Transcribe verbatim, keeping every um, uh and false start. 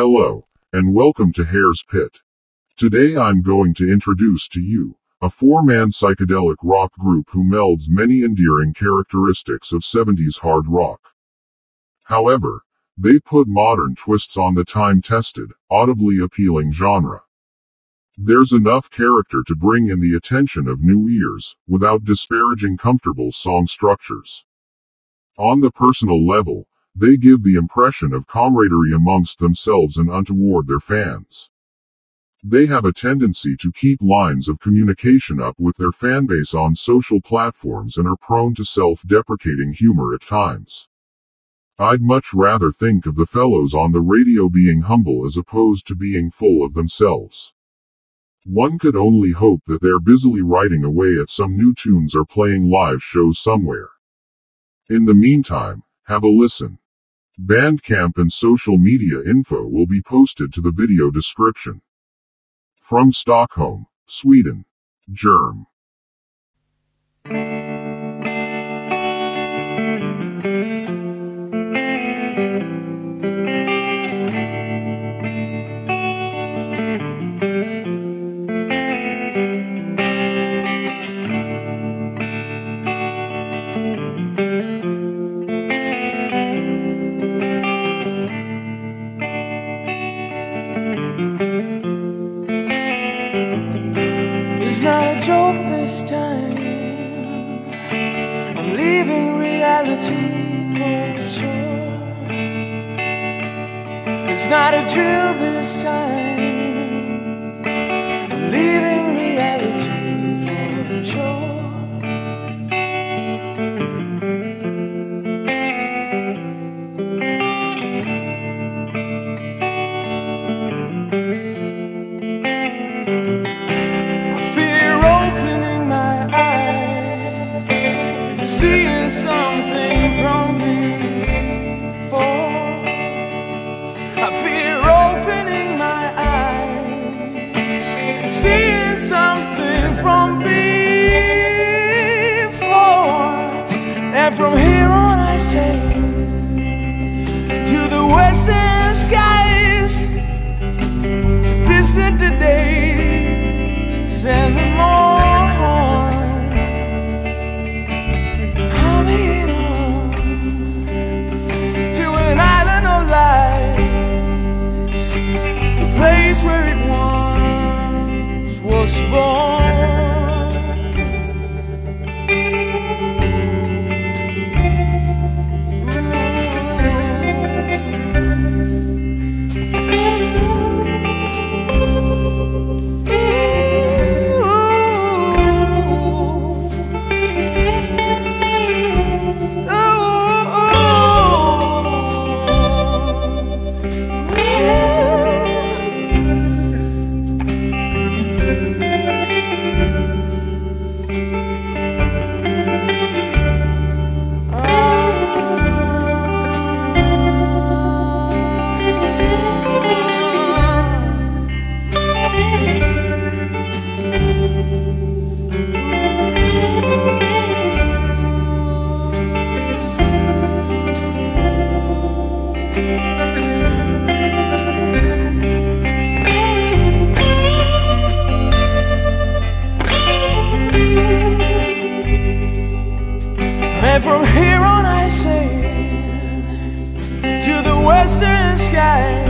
Hello, and welcome to Hare's Pit. Today I'm going to introduce to you a four-man psychedelic rock group who melds many endearing characteristics of seventies hard rock. However, they put modern twists on the time-tested, audibly appealing genre. There's enough character to bring in the attention of new ears, without disparaging comfortable song structures. On the personal level, they give the impression of camaraderie amongst themselves and untoward their fans. They have a tendency to keep lines of communication up with their fanbase on social platforms and are prone to self-deprecating humor at times. I'd much rather think of the fellows on the radio being humble as opposed to being full of themselves. One could only hope that they're busily writing away at some new tunes or playing live shows somewhere. In the meantime, have a listen. Bandcamp and social media info will be posted to the video description. From Stockholm, Sweden, Germ. It's not a joke this time. I'm leaving reality for sure. It's not a drill this time. I'm leaving reality for sure. Seeing something from before, I fear opening my eyes. Seeing something from before, and from here on I say to the western skies, to visit the days and the morn. Place where it once was born. And from here on I say to the western sky,